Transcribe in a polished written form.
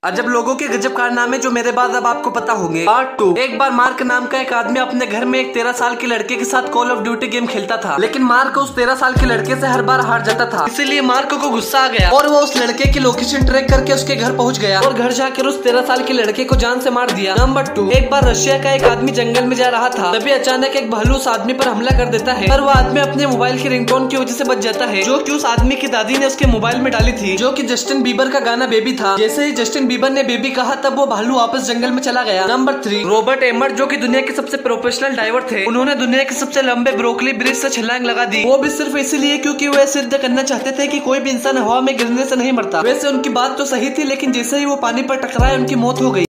अजब लोगों के गजब कारनामे जो मेरे बाद अब आपको पता होंगे। पार्ट 2। एक बार मार्क नाम का एक आदमी अपने घर में एक 13 साल के लड़के के साथ कॉल ऑफ ड्यूटी गेम खेलता था, लेकिन मार्क उस 13 साल के लड़के से हर बार हार जाता था। इसीलिए मार्क को गुस्सा आ गया और वो उस लड़के की लोकेशन ट्रैक करके उसके घर पहुंच गया और घर जाकर उस 13 साल के लड़के को जान से मार दिया। नंबर 2। एक बार रशिया का एक आदमी जंगल में जा रहा था, तभी अचानक एक भालू उस आदमी पर हमला कर देता है, पर वो आदमी अपने मोबाइल की रिंगटोन की वजह से बच जाता है, जो कि उस आदमी की दादी ने उसके मोबाइल में डाली थी, जो कि जस्टिन बीबर का गाना बेबी था। जैसे ही जस्टिन बीबर ने बेबी कहा तब वो भालू वापस जंगल में चला गया। नंबर 3। रॉबर्ट एमर, जो कि दुनिया के सबसे प्रोफेशनल डाइवर थे, उन्होंने दुनिया के सबसे लंबे ब्रोकली ब्रिज से छलांग लगा दी, वो भी सिर्फ इसलिए क्योंकि वे सिद्ध करना चाहते थे कि कोई भी इंसान हवा में गिरने से नहीं मरता। वैसे उनकी बात तो सही थी, लेकिन जैसे ही वो पानी पर टकराए उनकी मौत हो गई।